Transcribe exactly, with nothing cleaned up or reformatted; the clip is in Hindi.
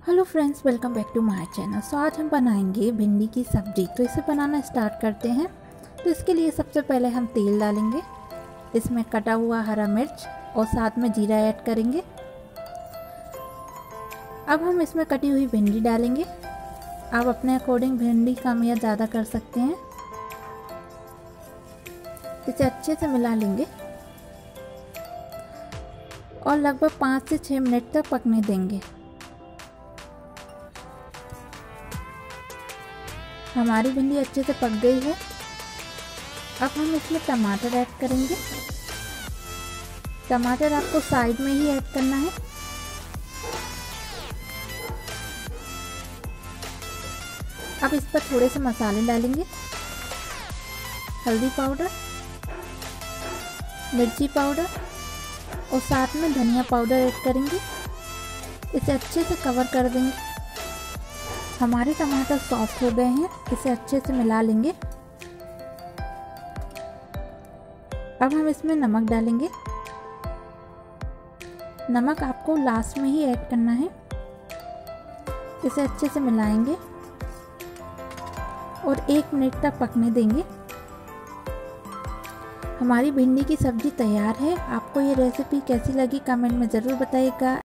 Hello friends, welcome back to my channel. So आज हम बनाएंगे भिंडी की सब्जी। तो इसे बनाना स्टार्ट करते हैं। तो इसके लिए सबसे पहले हम तेल डालेंगे, इसमें कटा हुआ हरा मिर्च और साथ में जीरा ऐड करेंगे। अब हम इसमें कटी हुई भिंडी डालेंगे। आप अपने अकॉर्डिंग भिंडी कम या ज़्यादा कर सकते हैं। इसे अच्छे से मिला लेंगे और लगभग पाँच से छः मिनट तक पकने देंगे। हमारी भिंडी अच्छे से पक गई है। अब हम इसमें टमाटर ऐड करेंगे। टमाटर आपको साइड में ही ऐड करना है। अब इस पर थोड़े से मसाले डालेंगे, हल्दी पाउडर, मिर्ची पाउडर और साथ में धनिया पाउडर ऐड करेंगे। इसे अच्छे से कवर कर देंगे। हमारे टमाटर सॉफ्ट हो गए हैं, इसे अच्छे से मिला लेंगे। अब हम इसमें नमक डालेंगे। नमक आपको लास्ट में ही ऐड करना है। इसे अच्छे से मिलाएंगे और एक मिनट तक पकने देंगे। हमारी भिंडी की सब्जी तैयार है। आपको ये रेसिपी कैसी लगी कमेंट में ज़रूर बताइएगा।